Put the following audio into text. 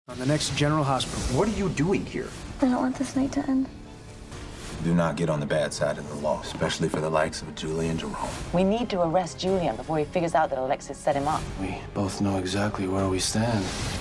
On the next General Hospital. What are you doing here? I don't want this night to end. Do not get on the bad side of the law, especially for the likes of Julian and Jerome. We need to arrest Julian before he figures out that Alexis set him up. We both know exactly where we stand.